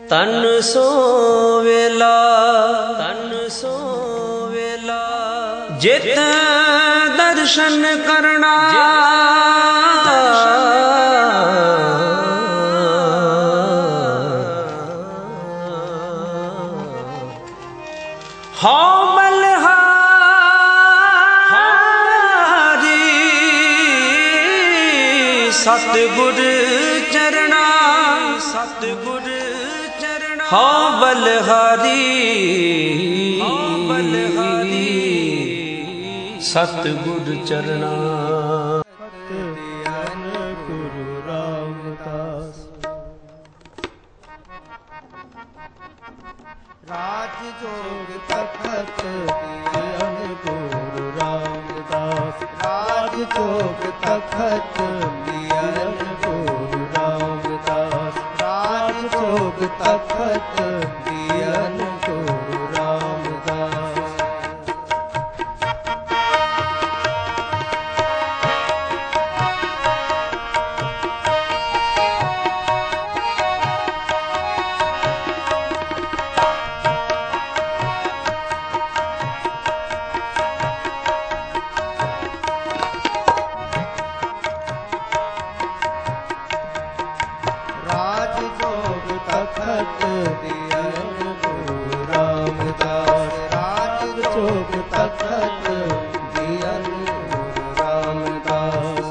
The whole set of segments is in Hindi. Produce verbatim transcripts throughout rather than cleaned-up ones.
तन सो वेला तन सो वेला जित दर्शन करना हो बलहारी सतगुर चरणा सतगुर चरणा हो बलहारी बलहारी सतगुर चरणा। गुरु रामदास राज जोग तखत दियन गुरु रामदास राज जोग तखत दियन गुरु रामदास राज जोग तखत दियन गुरु रामदास। तखत दियन गुरु रामदास राज जोग तखत दियन गुरु रामदास।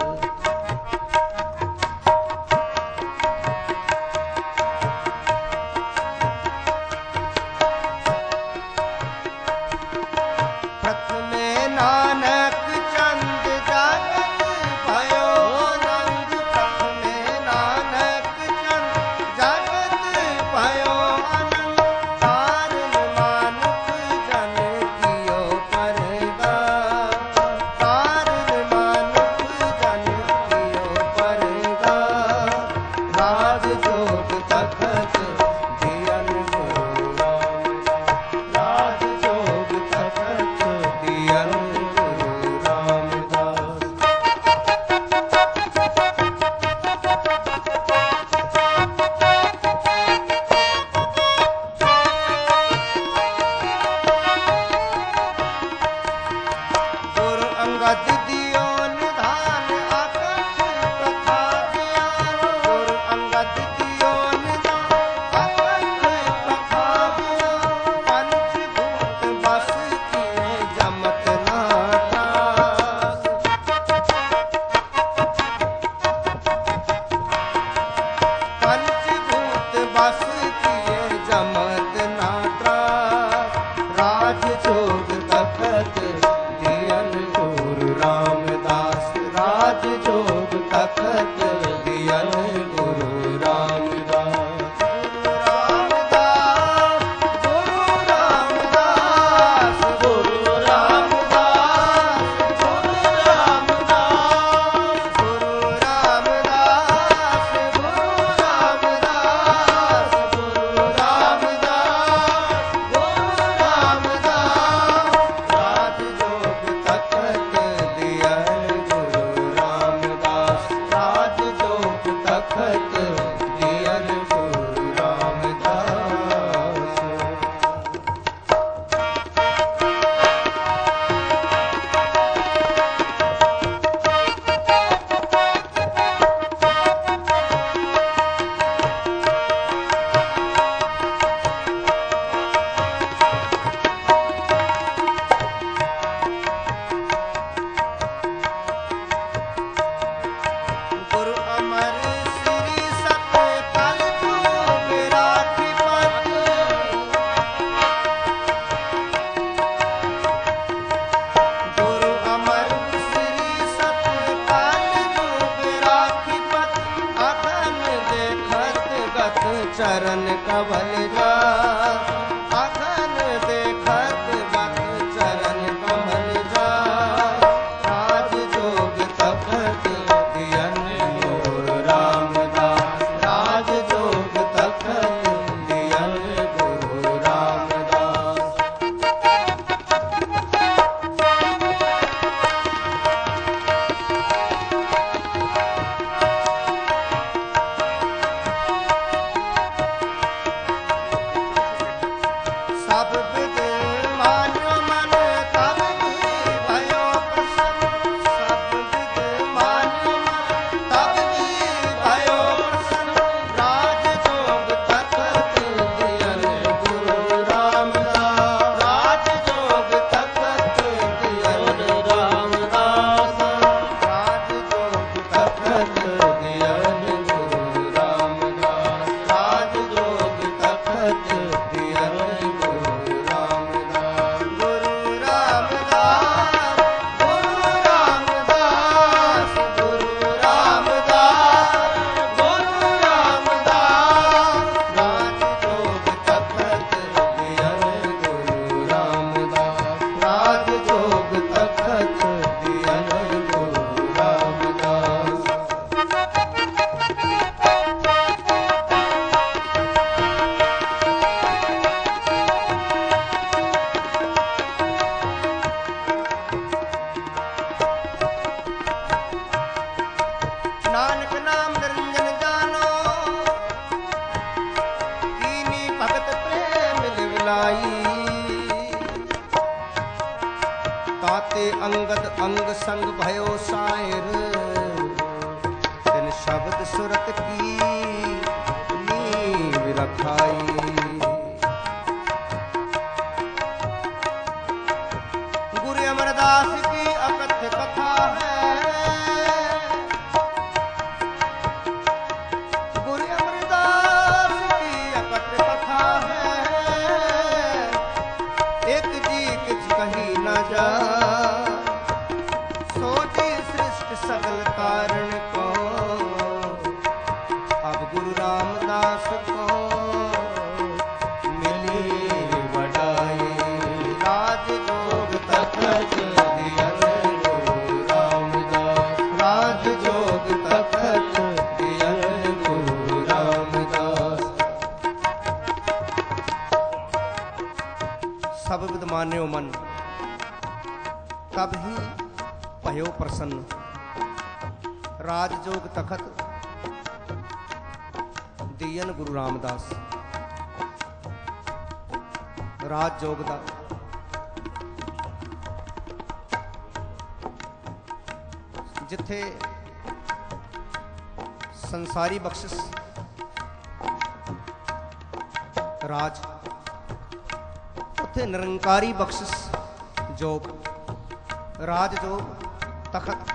प्रथमे नानक चंद जगत भयो आनंद प्रथमे नानक चंद जगत भयो आनंद तारण मानुख जन कियो परगा तारण मानुख जन कियो परगा राज जोग तखत दियन गुरु रामदास राज जोग तखत दियन गुरु रामदास। गुरु अंगद दियो निधान आकट कथा ज्ञान गुरु अंगद दियो निधान आकट कथा ज्ञान पंचभूत बस किए जमत नाथा पंचभूत बस किए जमत नात्रा राज जोग तखत दियन गुरु रामदास राज जोग तखत दियन गुरु रामदास। गुरु रामदास गुरु रामदास गुरु रामदास गुरु रामदास गुरु रामदास गुरु रामदास गुरु रामदास राज जोग तखत दियन गुरु रामदास राज जोग तखत दियन गुरु रामदास। गुरु अमर श्री सत्य कल जुग राखी पत गुरु अमर श्री सत्य कल जुग राखी पत अखन देखत गत चरण कवल जा अखन देखत गत चरण कवल जा राज जोग तखत दियन गुरु रामदास राज जोग तखत दियन गुरु रामदास। अंग संग भयो शायर, तिन शब्द सुरत की नींव रखाई। गुरु अमरदास की अकथ्य कथा है, गुरु अमरदास की अकथ्य कथा है। एक जी किछ कही न जा, सोची सृष्टि सकल कारण को। अब गुरु रामदास को मिली बड़ाई, राज जोग तखत दियन गुरु रामदास, राज जोग तखत दियन गुरु रामदास। सब विद मान्यो मन, तब ही भयो प्रसन्न। राजजोग तखत दियन गुरु रामदास। राजजोग दा जिथे संसारी बख्शिश राज, उथे निरंकारी बख्शिश जोग। राज जोग तखत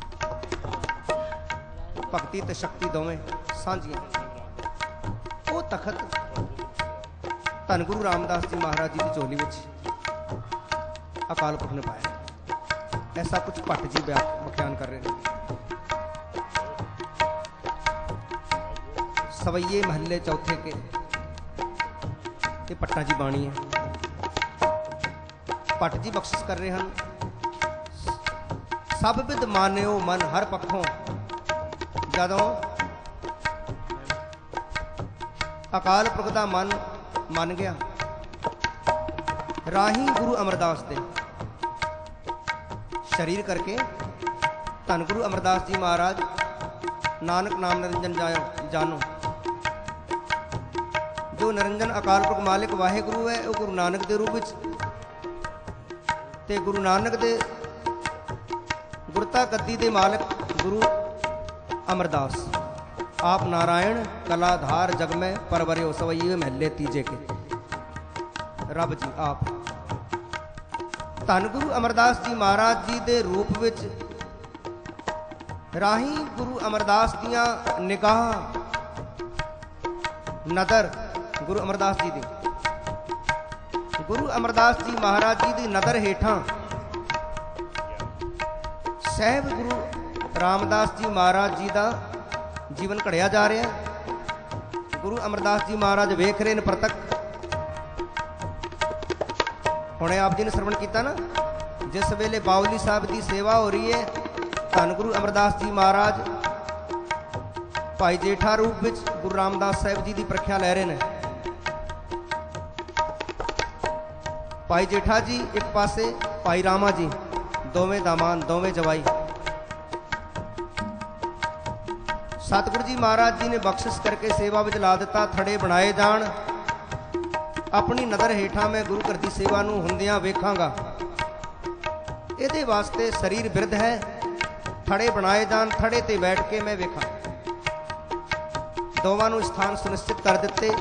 भगती ते शक्ति दोवें सांझियां। वो तखत धन गुरु रामदास जी महाराज जी की झोली विच अकाल पुरख ने पाया। ऐसा कुछ भट्ट जी व्याख्यान कर रहे हैं। सवैये महल्ले चौथे के ये पट्टा जी बाणी है। भट्ट जी बख्शिश कर रहे हैं। सब विद मान्यो मन, हर पक्षों जदों अकाल पुरख दा मन मन गया, राही गुरु अमरदास दे शरीर करके धन गुरु अमरदास जी महाराज नानक नाम निरंजन जायो जानो। जो निरंजन अकाल पुरख मालिक वाहेगुरु है, वो गुरु नानक दे रूप विच ते गुरु नानक दे गुरता गद्दी दे मालिक गुरु अमरदास। आप नारायण कलाधार जग में परवरियो, सवैये महले तीजे के रब जी आप। धन गुरु अमरदास जी महाराज जी दे रूप विच राही गुरु अमरदास दियां निगाह नदर गुरु अमरदास जी दी, गुरु अमरदास जी महाराज जी दी नदर हेठां सहब गुरु रामदास जी महाराज जी का जीवन घड़िया जा रहा है। गुरु अमरदास जी महाराज वेख रहे हैं प्रतक। हुणे आप जी ने श्रवण किया ना, जिस वेले बाउली साहब की सेवा हो रही है, धन गुरु अमरदास जी महाराज भाई जेठा रूप में गुरु रामदास साहब जी की प्रख्या लै रहे हैं। भाई जेठा जी एक पासे, भाई रामा जी दोवें दामान दोवें जवाई। सतगुरु जी महाराज जी ने बख्शिश करके सेवा विच ला दिता। थड़े बनाए जान, अपनी नज़र हेठा मैं गुरु घर की सेवा नूं हुंदियां वेखांगा। इहदे वास्ते शरीर बिरध है, थड़े बनाए जान, थड़े ते बैठ के मैं वेखा। दोवां नूं स्थान सुनिश्चित कर दिते।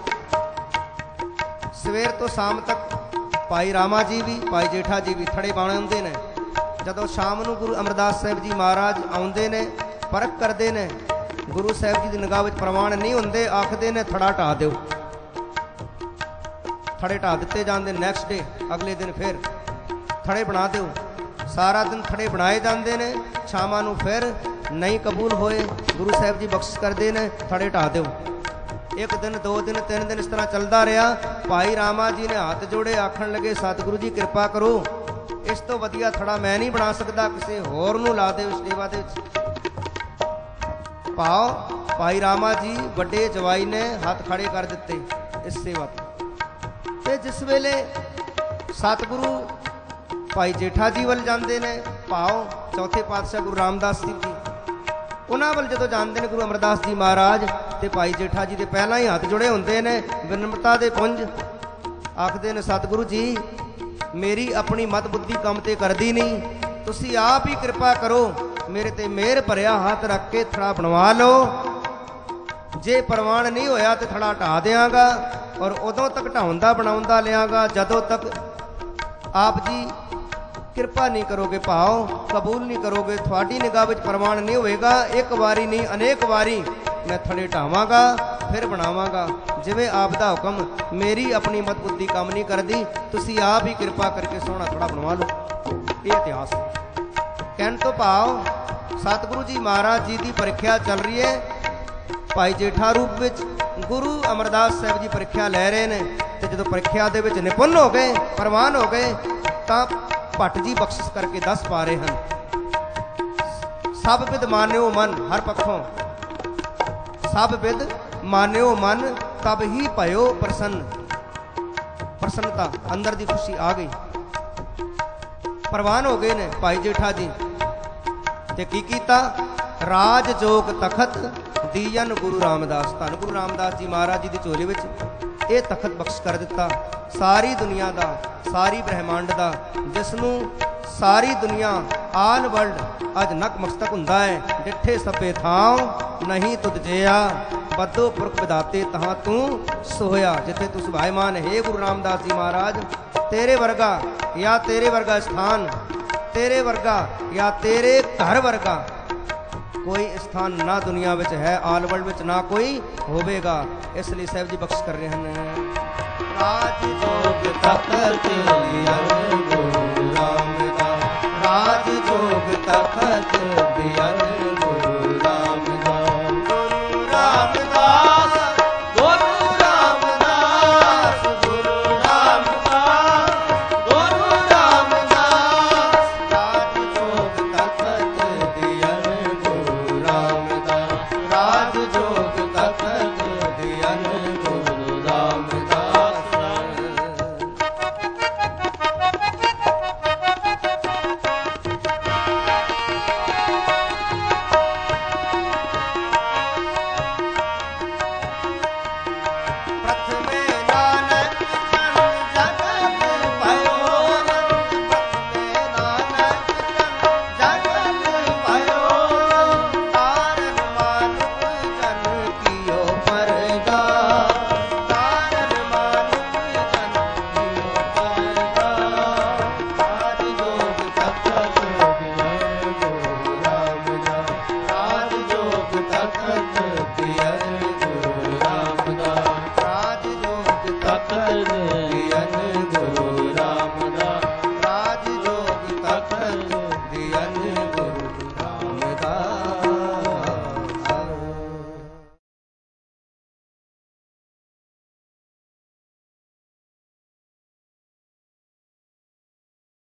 सवेर तो शाम तक भाई रामा जी भी भाई जेठा जी भी थड़े बाणे आउंदे ने। जदों शाम नूं गुरु अमरदास साहब जी महाराज आउंदे ने, परख करते ने, गुरु साहब जी की निगाह विच प्रमाण नहीं होंदे, आखदे ने थड़ा ढा दिओ। थड़े ढा दिते जांदे। नैक्सट डे अगले दिन फिर थड़े बना दिओ। सारा दिन थड़े बनाए जाते ने। शामां नूं फिर नहीं कबूल होए, गुरु साहब जी बख्शिश करते ने, थड़े ढा दिओ। एक दिन, दो दिन, तीन दिन इस तरह चलता रहा। भाई रामा जी ने हाथ जोड़े, आखन लगे सतगुरु जी कृपा करो, इस तो वधिया थड़ा मैं नहीं बना सकता, किसी होर नूं ला दे सेवा दे विच। पाओ भाई रामा जी बड़े जवाई ने हाथ खड़े कर दिते इस सेवा ते। जिस वेले सतगुरु भाई जेठा जी वाल जाते ने, भाओ चौथे पातशाह गुरु रामदास जी जी उन्होंने वाल जो जाते हैं गुरु अमरदास जी महाराज, तो भाई जेठा जी के पहला ही हाथ जुड़े होंगे ने, विनम्रता के पुंज आखते ने सतगुरु जी मेरी अपनी मत बुद्धि काम तो करती नहीं, तुसी आप ही कृपा करो, मेरे ते मेहर भरिया हाथ रख के थड़ा बनवा लो। जे प्रवान नहीं होया तो थड़ा ढा देंगा और उदों तक ढाउंदा बनाउंदा लियांगा जदों तक आप जी कृपा नहीं करोगे, भाव कबूल नहीं करोगे, थोड़ी निगाह विच प्रवान नहीं होएगा। एक बारी नहीं अनेक बारी मैं थड़े ढावांगा फिर बनावांगा, जिवें आप दा हुक्म, मेरी अपनी मत बुद्धि काम नहीं करदी, तुसी आप ही कृपा करके सोहना थड़ा बनवा लो। ये इतिहास कहण तो भाव सतगुरु जी महाराज जी की परीक्षा चल रही है। भाई जेठा रूप विच गुरु अमरदास साहब जी परीक्षा लै रहे हैं, तो जो परीक्षा दे विच निपुण हो गए, प्रवान हो गए, तो भट्ट जी बख्शिश करके दस पा रहे हैं, सब विद मान्यो मन हर पक्षों, सब विद मान्यो मन तब ही भयो प्रसन्न। प्रसन्नता अंदर की खुशी आ गई, प्रवान हो गए ने भाई जेठा जी। ते की कीता, राज जोग तखत दीयन गुरु रामदास, धन गुरु रामदास जी महाराज जी की झोली में यह तखत बख्श कर दिता। सारी दुनिया का, सारी ब्रह्मांड का, जिसनों सारी दुनिया आल वर्ल्ड अज नक मस्तक हुंदा है। डिठे सभे थां नहीं तुद जिया, बदो पुरख विधाते तहां तू सोया। जिथे तू सुभाईमान है गुरु रामदास जी महाराज, तेरे वर्गा या तेरे वर्गा स्थान, तेरे वर्गा या तेरे घर वर्गा कोई स्थान ना दुनिया विच है, आल वर्ल्ड विच ना कोई होवेगा। इसलिए साहब जी बख्श कर रहे हैं, राज जोग तखत दियन गुरु रामदास, राज जोग तखत दियन गुरु